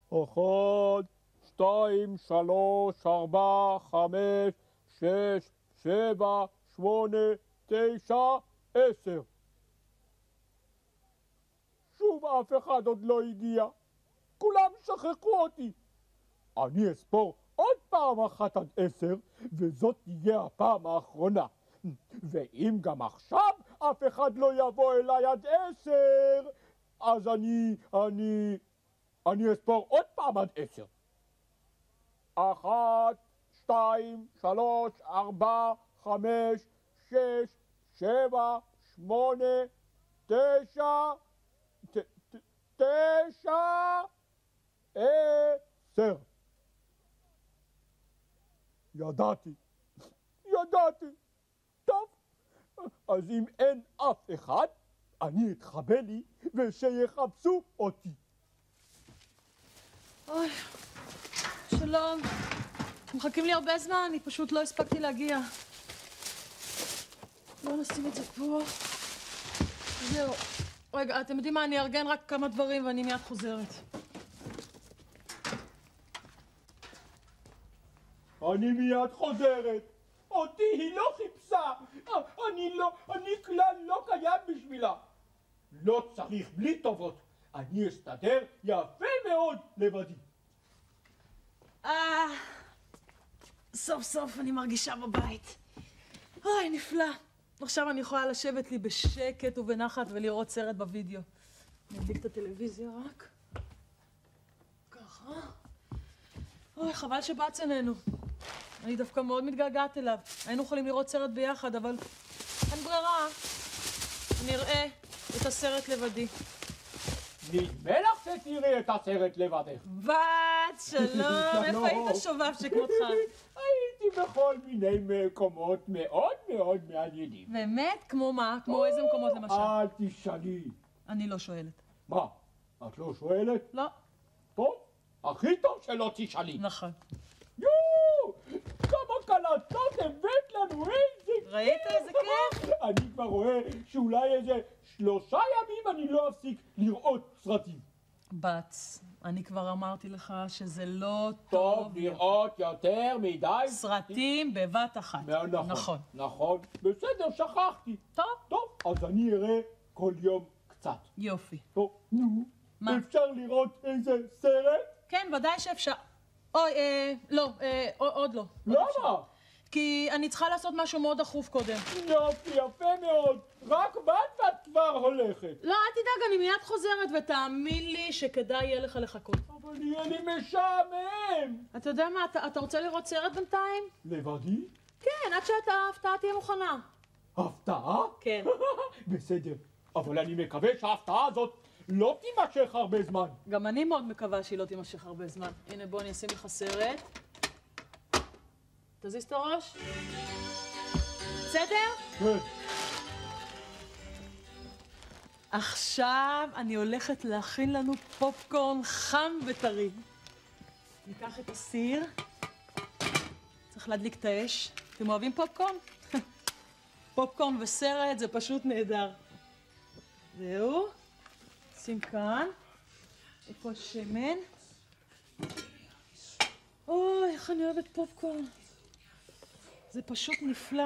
1, 2, 3, 4, 5, 6, 7, 8, 9, 10. שוב אף אחד עוד לא הגיע. כולם שכחו אותי. אני אספור עוד פעם 1 עד 10, וזאת תהיה הפעם האחרונה. ואם גם עכשיו אף אחד לא יבוא אליי עד 10, אז אני אספור עוד פעם עד 10. 1, 2, 3, 4, 5, 6, 7, 8, 9, 10. ידעתי. טוב, אז אם אין אף אחד, אני אתחבא לי ושיחפשו אותי. אוי, שלום. מחכים לי הרבה זמן, אני פשוט לא הספקתי להגיע. בואו נשים את זה פה. זהו. רגע, אתם יודעים מה? אני אארגן רק כמה דברים ואני מיד חוזרת. אני מיד חוזרת. אותי היא לא חיפשה. אני כלל לא קיים בשבילה. לא צריך בלי טובות. אני אסתדר יפה מאוד לבדי. סוף סוף אני מרגישה בבית. אוי, נפלא. עכשיו אני יכולה לשבת לי בשקט ובנחת ולראות סרט בווידאו. אני אדליק את הטלוויזיה רק. ככה. אוי, חבל שבץ עינינו. אני דווקא מאוד מתגעגעת אליו. היינו יכולים לראות סרט ביחד, אבל אין ברירה. אני אראה את הסרט לבדי. נדמה לך שתראי את הסרט לבדך. בת, שלום. איפה היית שובב שכמותך? הייתי בכל מיני מקומות מאוד מאוד מעניינים. באמת? כמו מה? כמו איזה מקומות למשל? אל תשאלי. אני לא שואלת. מה? את לא שואלת? לא. טוב, הכי טוב שלא תשאלי. נכון. יואו! כמה קלטות הבאת לנו, איזה כיף! ראית איזה כיף? אני כבר רואה שאולי איזה 3 ימים אני לא אפסיק לראות סרטים. בת, אני כבר אמרתי לך שזה לא טוב לראות יותר מדי סרטים בבת אחת. נכון. נכון. בסדר, שכחתי. טוב. אז אני אראה כל יום קצת. יופי. טוב, נו. מה? אפשר לראות איזה סרט? כן, ודאי שאפשר. אוי, לא, עוד לא. למה? כי אני צריכה לעשות משהו מאוד דחוף קודם. יופי, יפה מאוד. רק באת ואת כבר הולכת. לא, אל תדאג, אני מיד חוזרת, ותאמין לי שכדאי יהיה לך לחכות. אבל יהיה לי משעמם. אתה יודע מה, אתה רוצה לראות סרט בינתיים? לבדי? כן, עד שההפתעה תהיה מוכנה. הפתעה? כן. בסדר, אבל אני מקווה שההפתעה הזאת לא תימשך הרבה זמן. גם אני מאוד מקווה שהיא לא תימשך הרבה זמן. הנה, בוא אני אשים לך סרט. תזיז את הראש. בסדר? כן. עכשיו אני הולכת להכין לנו פופקורן חם וטרי. ניקח את הסיר. צריך להדליק את האש. אתם אוהבים פופקורן? פופקורן וסרט זה פשוט נהדר. זהו. שים כאן. איפה השמן? אוי, איך אני אוהבת פופקורן. זה פשוט נפלא.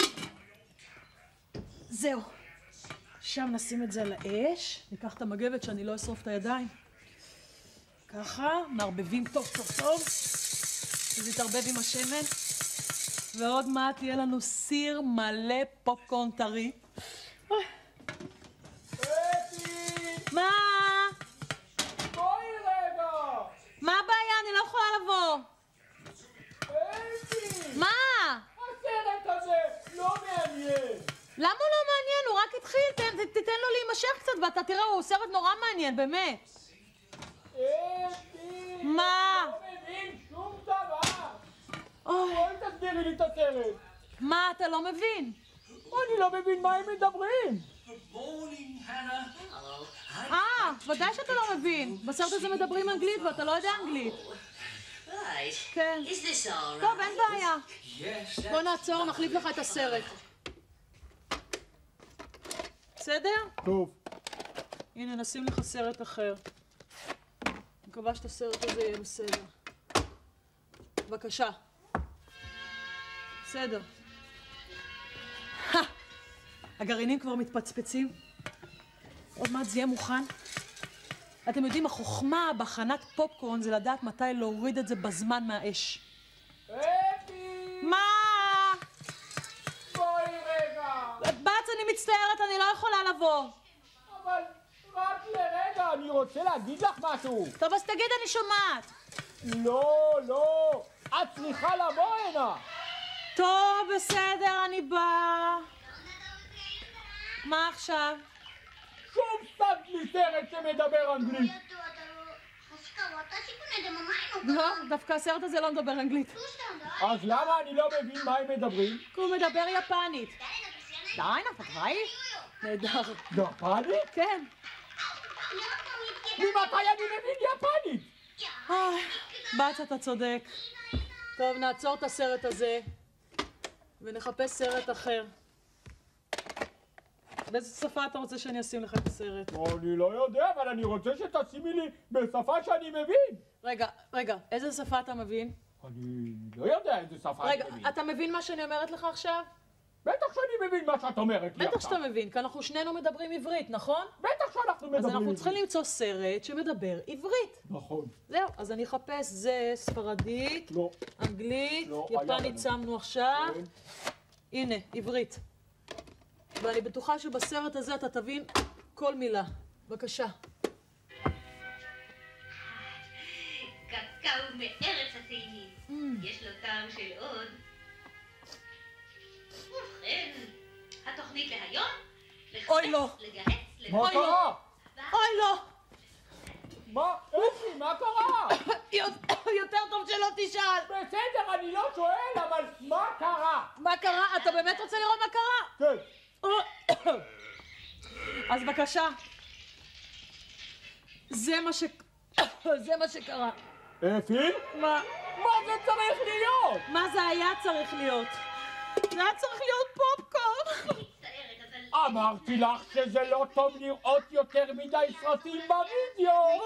זהו. שם נשים את זה על האש. ניקח את המגבת שאני לא אשרוף את הידיים. ככה, מערבבים טוב. שזה יתערבב עם השמן. ועוד מעט יהיה לנו סיר מלא פופקורן טרי. מה? בואי רגע! מה הבעיה? אני לא יכולה לבוא. מה? הסרט הזה לא מעניין. למה הוא לא מעניין? הוא רק התחיל. תיתן לו להימשך קצת, ואתה תראה, הוא סרט נורא מעניין, באמת. מה? לא מבין שום דבר. אוי. בואי תסבירי לי את הסרט. מה אתה לא מבין? אני לא מבין מה הם מדברים. ודאי שאתה לא מבין. בסרט הזה מדברים אנגלית ואתה לא יודע אנגלית. כן. טוב, אין בעיה. בוא נעצור, נחליף לך את הסרט. בסדר? טוב. הנה, נשים לך סרט אחר. מקווה שאת הסרט הזה יהיה בסדר. בבקשה. בסדר. הגרעינים כבר מתפצפצים. עוד מעט זה יהיה מוכן. אתם יודעים, החוכמה בהכנת פופקורן זה לדעת מתי להוריד את זה בזמן מהאש. אפי! מה? בואי רגע! בת, אני מצטערת, אני לא יכולה לבוא. אבל רק לרגע, אני רוצה להגיד לך משהו. טוב, אז תגיד, אני שומעת. לא, את צריכה לבוא הנה. טוב, בסדר, אני באה. מה עכשיו? שוב שמת לי סרט שמדבר אנגלית. לא, דווקא הסרט הזה לא מדבר אנגלית. אז למה אני לא מבין מה הם מדברים? כי הוא מדבר יפנית. די, נפתחי? נהדר. יפנית? כן. ממתי אני מבין יפנית? בת, אתה צודק. טוב, נעצור את הסרט הזה ונחפש סרט אחר. באיזה שפה אתה רוצה שאני אשים לך את הסרט? אני לא יודע, אבל אני רוצה שתשימי לי בשפה שאני מבין. רגע, איזה שפה אתה מבין? אני לא יודע איזה שפה אני מבין. רגע, אתה מבין מה שאני אומרת לך עכשיו? בטח שאני מבין מה שאת אומרת לי עכשיו. בטח שאתה מבין, כי אנחנו שנינו מדברים עברית, נכון? בטח שאנחנו מדברים אז אנחנו עברית. צריכים למצוא סרט שמדבר עברית. נכון. זהו, אז אני אחפש זה ספרדית, לא. אנגלית, לא, היה יפנית לנו. שמנו עכשיו. כן. הנה, עברית. ואני בטוחה שבסרט הזה אתה תבין כל מילה. בבקשה. קקאו מארץ התאנים. יש לו טעם של עוד. ובכן, התוכנית להיום, אוי, לא. לגהץ, מה אוי, לא. קרה? אוי, לא! מה? אפי, מה קרה? יותר טוב שלא תשאל. בסדר, אני לא שואל, אבל מה קרה? מה קרה? אתה באמת רוצה לראות מה קרה? כן. אז בבקשה. זה מה שקרה. אפי? מה? מה זה צריך להיות? מה זה היה צריך להיות? זה היה צריך להיות פופקורן. מצטערת, אבל... אמרתי לך שזה לא טוב לראות יותר מדי סרטים בווידאו.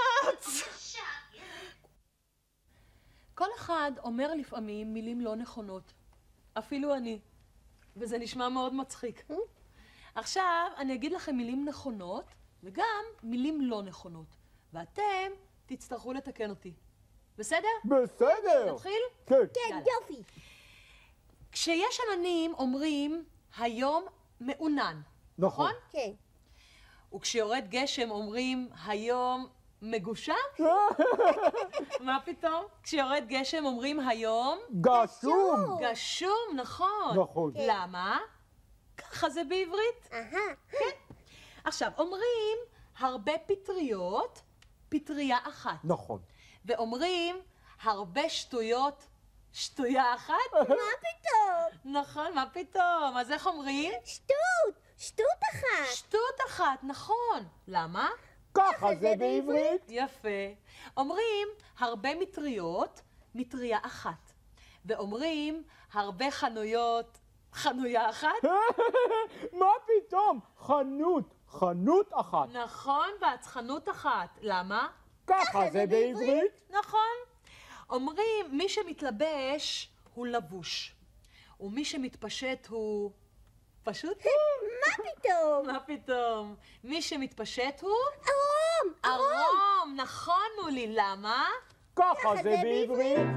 כל אחד אומר לפעמים מילים לא נכונות. אפילו אני. וזה נשמע מאוד מצחיק. עכשיו אני אגיד לכם מילים נכונות וגם מילים לא נכונות. ואתם תצטרכו לתקן אותי. בסדר? בסדר. נתחיל? כן. כן, יופי. כשיש עננים אומרים היום מעונן. נכון. כן. וכשיורד גשם אומרים היום מגושם? מה פתאום? כשיורד גשם אומרים היום גשום. גשום, נכון. נכון. למה? ככה זה בעברית. עכשיו, אומרים הרבה פטריות, פטריה אחת. נכון. ואומרים הרבה שטויות, שטויה אחת. מה פתאום? נכון, מה פתאום? אז איך אומרים? שטות אחת. שטות אחת, נכון. למה? ככה זה בעברית. יפה. אומרים הרבה מטריות, מטריה אחת. ואומרים הרבה חנויות, חנויה אחת. מה פתאום? חנות אחת. נכון, בת, חנות אחת. למה? ככה זה בעברית. נכון. אומרים מי שמתלבש הוא לבוש, ומי שמתפשט הוא פשוט? מה פתאום? מה פתאום? מי שמתפשט הוא? ארום. ערום, נכון מולי, למה? ככה זה בעברית.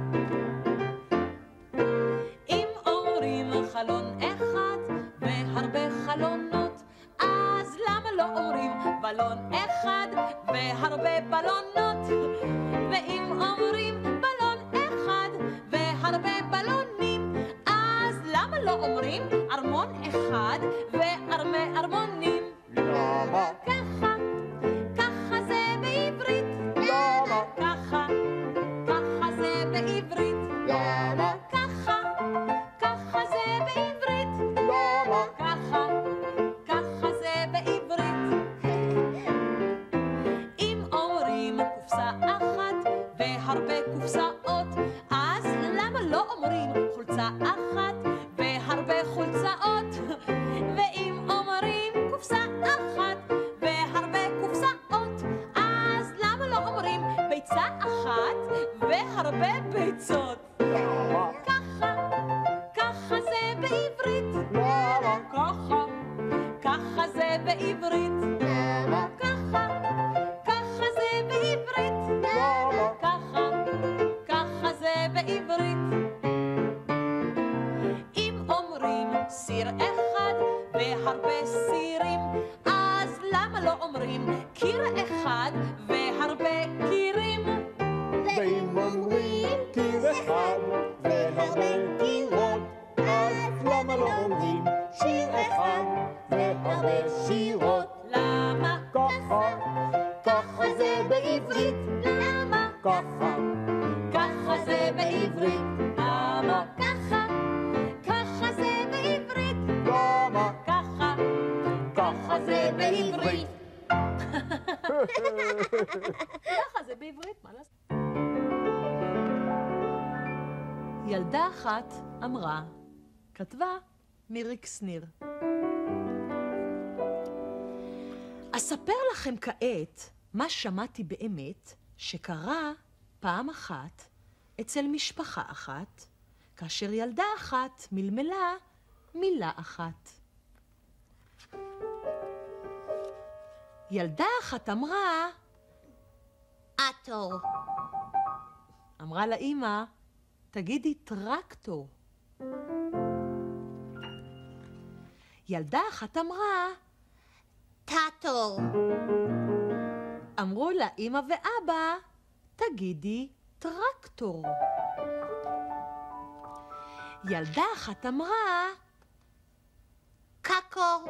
אם אומרים חלון אחד והרבה חלונות, אז למה לא אומרים בלון אחד והרבה בלונות? ואם אומרים בלון אחד והרבה בלונים, אז למה לא אומרים ארמון אחד והרבה ארמונים? למה? ככה זה בעברית. למה? ככה זה בעברית. למה? ככה זה בעברית. למה? ככה זה בעברית. אם אומרים קופסה אחת והרבה קופסאות, אז למה לא אומרים חולצה אחת והרבה חולצאות? ואם אומרים קופסה אחת והרבה קופסאות, אז למה לא אומרים אחת והרבה ביצות. למה? ככה זה בעברית. למה? ככה זה בעברית. למה? ככה זה בעברית. למה? ככה זה בעברית. אם אומרים סיר אחד והרבה סירים, אז למה לא אומרים קיר אחד והרבה קירים? ואם אומרים קיר אחד והרבה קירות, אז למה לא אומרים שיר אחד והרבה שירות? למה? ככה זה בעברית. למה? ככה זה בעברית. למה? ככה זה בעברית. למה? ככה זה בעברית. ככה זה בעברית, מה לעשות? ילדה אחת אמרה, כתבה מיריק שניר. אספר לכם כעת מה שמעתי באמת שקרה פעם אחת אצל משפחה אחת, כאשר ילדה אחת מלמלה מילה אחת. ילדה אחת אמרה, אטור. אמרה לאמא, תגידי טרקטור. ילדה אחת אמרה, טאטור. אמרו לה אמא ואבא, תגידי טרקטור. ילדה אחת אמרה, קקור.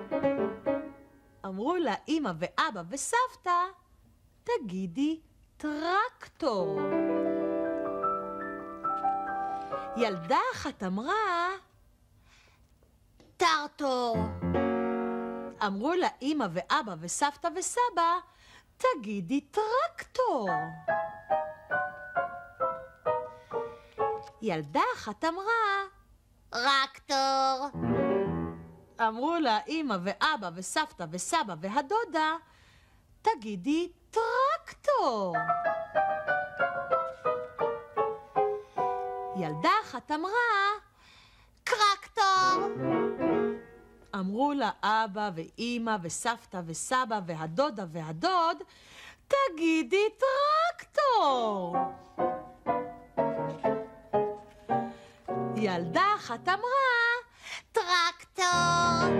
אמרו לה אמא ואבא וסבתא, תגידי טרקטור. ילדה אחת אמרה, טרטור. אמרו לה אמא ואבא וסבתא וסבא, תגידי טרקטור. ילדה אחת אמרה, רקטור. אמרו לה אמא ואבא וסבתא וסבא והדודה, תגידי טרקטור. ילדה אחת אמרה, קרקטור. אמרו לה אבא ואמא וסבתא וסבא והדודה והדוד, תגידי טרקטור. ילדה אחת אמרה, טרקטור.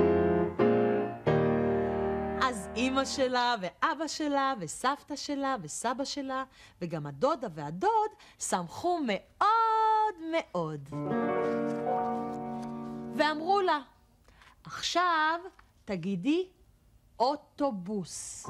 אז אמא שלה ואבא שלה וסבתא שלה וסבא שלה וגם הדודה והדוד שמחו מאוד מאוד. ואמרו לה, עכשיו תגידי אוטובוס.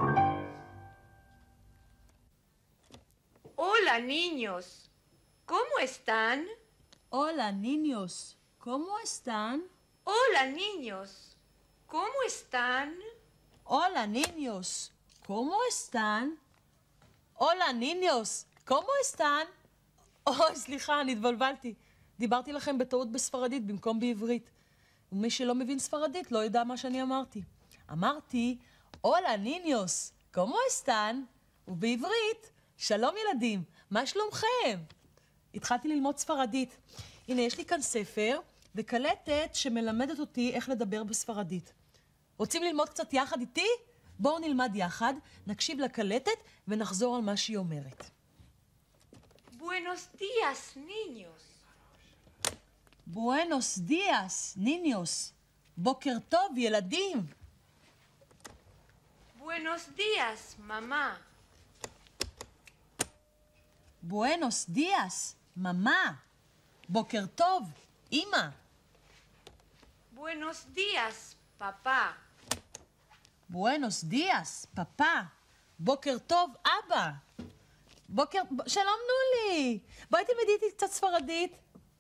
Hola, niños. ¿Cómo están? Hola, niños. ¿Cómo están? Hola, niños. ¿Cómo están? Hola, niños. ¿Cómo están? Hola, niños. ¿Cómo están? אוי, סליחה, אני התבלבלתי. דיברתי לכם בטעות בספרדית במקום בעברית. ומי שלא מבין ספרדית לא ידע מה שאני אמרתי. אמרתי, Hola, niños. ¿Cómo están? ובעברית, שלום ילדים, מה שלומכם? התחלתי ללמוד ספרדית. הנה, יש לי כאן ספר וקלטת שמלמדת אותי איך לדבר בספרדית. רוצים ללמוד קצת יחד איתי? בואו נלמד יחד, נקשיב לקלטת ונחזור על מה שהיא אומרת. Buenos días, niños. Buenos días, niños. בוקר טוב, ילדים. Buenos días, mamá. Buenos días, mamá. בוקר טוב, אמא. Buenos días, papá. Buenos días, papá. בוקר טוב, אבא. שלום נולי. בואי תלמדי איתי קצת ספרדית.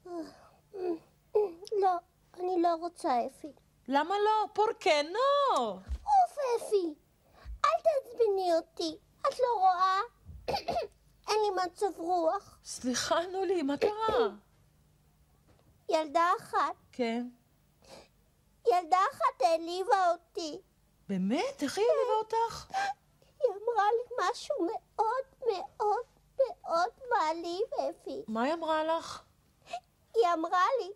לא, אני לא רוצה אפי. למה לא? פורקה נו. אוף אפי, אל תעצבני אותי. את לא רואה? אין לי מצב רוח. סליחה נולי, מה קרה? ילדה אחת. כן. ילדה אחת העליבה אותי. באמת? איך היא העליבה אותך? היא אמרה לי משהו מאוד מאוד מעליב, אפי. מה היא אמרה לך? היא אמרה לי,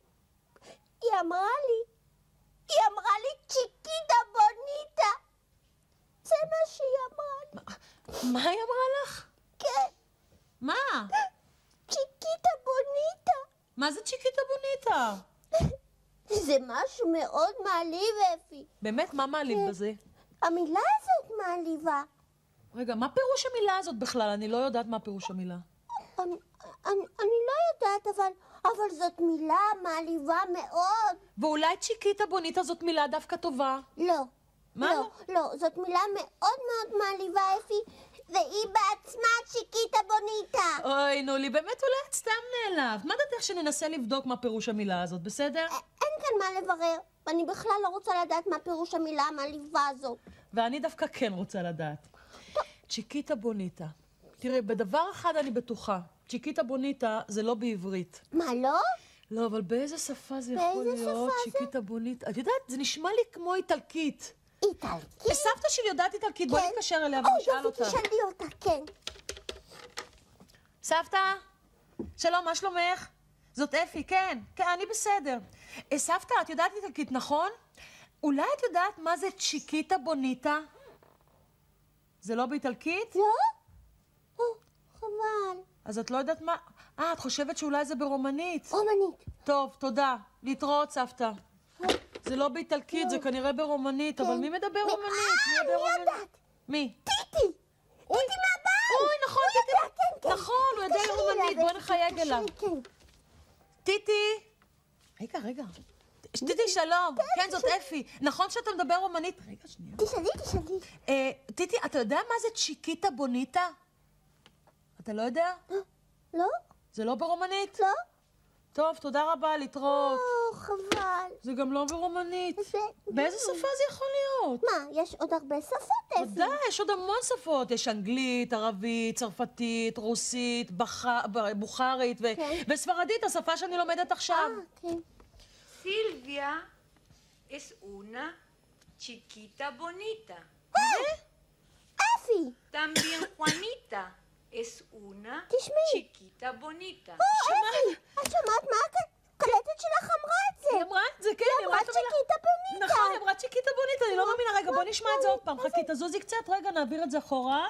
צ'יקיטה בוניטה. זה מה שהיא אמרה לי. מה היא אמרה לך? כן, מה? צ'יקיטה בוניטה. מה זה צ'יקיטה בוניטה? זה משהו מאוד מעליב, אפי. באמת, מה מעליב בזה? המילה הזאת מעליבה. רגע, מה פירוש המילה הזאת בכלל? אני לא יודעת מה פירוש המילה. אני לא יודעת, אבל זאת מילה מעליבה מאוד. ואולי צ'יקיטה בוניטה זאת מילה דווקא טובה? לא. מה? לא, זאת מילה מאוד מאוד מעליבה, אפי, והיא בעצמה צ'יקיטה בוניטה. אוי, נולי, באמת אולי את סתם נעלבת. מה דעתך שננסה לבדוק מה פירוש המילה הזאת, בסדר? אין כאן מה לברר, ואני בכלל לא רוצה לדעת מה פירוש המילה המעליבה הזאת. ואני דווקא כן רוצה לדעת. צ'יקיטה בוניטה. תראי, בדבר אחד אני בטוחה. צ'יקיטה בוניטה זה לא בעברית. מה, לא? לא, אבל באיזה שפה זה יכול באיזה להיות? שפה זה? צ'יקיטה בוניטה. את יודעת, זה נשמע לי כמו איטלקית. איטלקית? סבתא שלי יודעת איטלקית, בואי נתקשר אליה ונשאל אותה. יופי, תשאלי אותה, כן. סבתא, שלום, מה שלומך? זאת אפי, כן, אני בסדר. סבתא, את יודעת איטלקית, נכון? אולי את יודעת מה זה צ'יקיטה בוניטה? זה לא באיטלקית? לא? חבל. אז את לא יודעת מה? את חושבת שאולי זה ברומנית. רומנית. טוב, תודה. להתראות, סבתא. זה לא באיטלקית, זה כנראה ברומנית, אבל מי מדבר רומנית? אני יודעת. מי? טיטי. אוי, מהבית. אוי, נכון, טיטי. נכון, הוא יודע רומנית, בואי נחייג אליו. טיטי. רגע. טיטי, שלום. כן, זאת אפי. נכון שאתה מדבר רומנית? רגע, שנייה. תשאלי. טיטי, אתה יודע מה זה צ'יקיטה בוניטה? אתה לא יודע? לא? זה לא ברומנית? לא? טוב, תודה רבה, להתראות. חבל. זה גם לא ברומנית. זה... באיזה שפה זה יכול להיות? מה, יש עוד הרבה שפות, אפי? ודאי, יש עוד המון שפות. יש אנגלית, ערבית, צרפתית, רוסית, בוכרית וספרדית, השפה שאני לומדת עכשיו. כן. Silvia es una chiquita bonita. אפי! También Juanita es una תשמעי. chiquita bonita. אפי! את שמעת מה הקלטת שלך אמרה את זה? היא אמרה את זה, כן. היא אמרה צ'יקיטה בוניטה. נכון, היא אמרה צ'יקיטה בוניטה, אני לא מאמינה. רגע, בוא נשמע את זה עוד פעם. חכי, תזוזי קצת, רגע, נעביר את זה אחורה.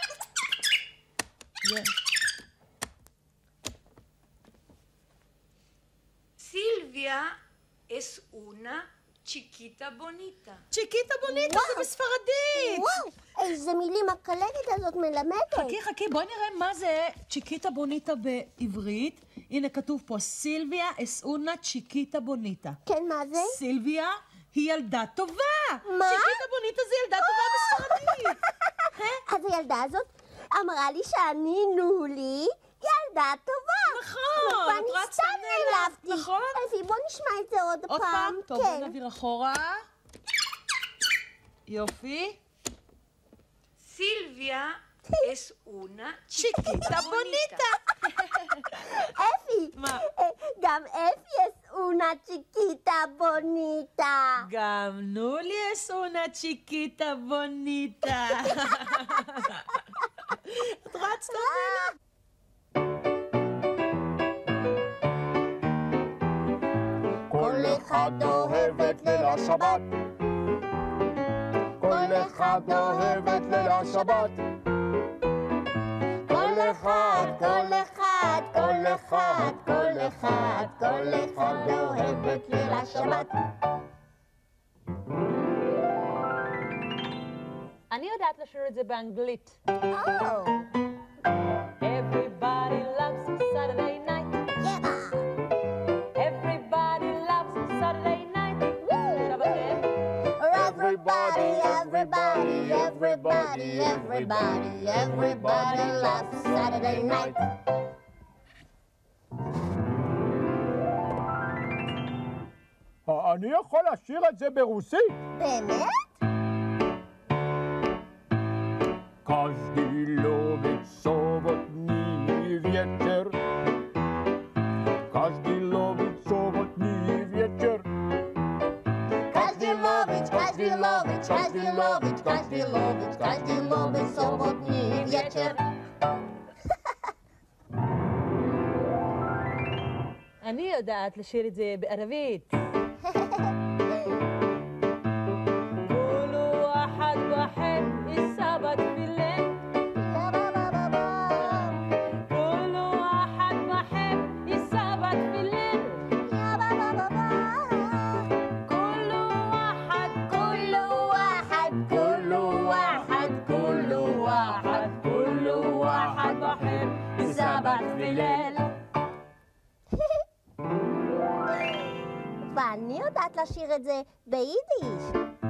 Silvia es una chiquita bonita. צ'יקיטה בוניטה, זה בספרדית. וואו, איזה מילים הקלטת הזאת מלמדת. חכי, בואי נראה מה זה צ'יקיטה בוניטה בעברית. הנה כתוב פה, סילביה אסונה צ'יקיטה בוניטה. כן, מה זה? סילביה היא ילדה טובה. מה? צ'יקיטה בוניטה זה ילדה טובה בספרדית. אז הילדה הזאת אמרה לי שאני נולי ילדה טובה. נכון, ואני את סתם נעלבתי. נכון. אפי, בוא נשמע את זה עוד פעם. עוד פעם? טוב, בואי כן. נעביר אחורה. יופי. Silvia es una chiquita צ'יקיטה bonita. בוניטה. אפי, מה? גם אפי es una chiquita bonita. גם נולי es una chiquita bonita. את רצת אותי? כל אחד אוהב את ליל השבת. כל אחד אוהב את ליל השבת. כל אחד אוהב את ליל השבת. אני יודעת לשיר את זה באנגלית. Oh, Everybody loves Saturday night. yeah. Everybody loves Saturday night. עכשיו אתם. Everybody loves Saturday night. אני יכול לשיר את זה ברוסית? באמת? Каждый любит субботний вечер. Каждый любит субботний вечер. Каждый любит субботний вечер. אני יודעת לשיר את זה בערבית. كل واحد بحب السبت في الليل كل واحد بحب السبت في الليل كل واحد كل واحد كل واحد كل واحد كل واحد بحب السبت في الليل. ואני יודעת לשיר את זה ביידיש.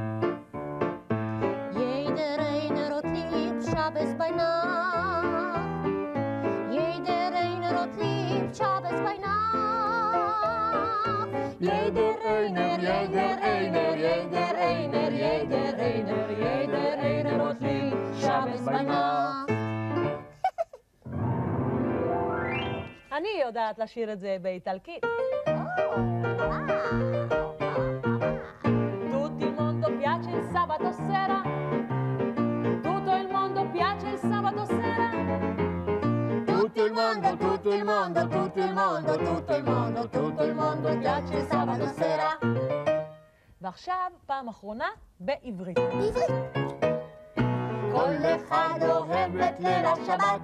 Jeder erinnert lieb Schabes bei Nacht. Jeder erinnert lieb Schabes bei Nacht. Jeder erinnert, jeder erinnert, jeder erinnert, jeder erinnert, jeder erinnert lieb Schabes bei Nacht. אני יודעת לשיר את זה באיטלקית. Tutto il mondo piace il sabato sera. Tutto il mondo piace il sabato sera. Tutto il mondo, tutto il mondo, tutto il mondo, tutto il mondo, tutto il mondo piace il sabato sera. ועכשיו פעם אחרונה בעברית. בעברית. כל אחד אוהב את ליל השבת.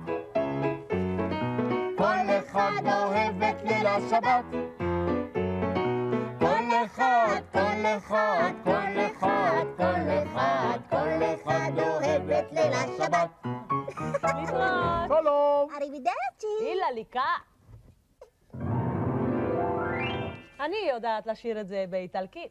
כל אחד אוהב את ליל השבת. כל אחד, כל אחד, כל אחד, כל אחד, כל אחד אוהב את ליל השבת. להתראות. שלום. אריבידרצ'י. אילה ליקה. אני יודעת לשיר את זה באיטלקית.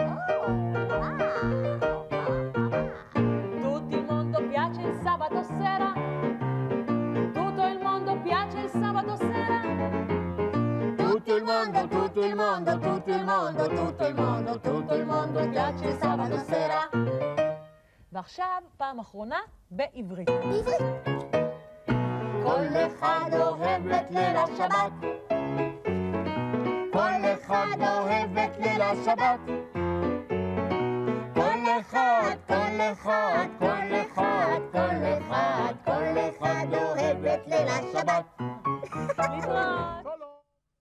Tutto il mondo piace il sabato sera. Tutto il mondo piace il sabato sera. Tutto il mondo, tutto il mondo, tutto il mondo, tutto il mondo, tutto il mondo piace il sabato sera. ועכשיו פעם אחרונה בעברית. בעברית. כל אחד אוהב את ליל השבת. כל אחד אוהב את ליל השבת. כל אחד, כל אחד, כל אחד, כל אחד, כל אחד אוהב את ליל השבת. להתראות.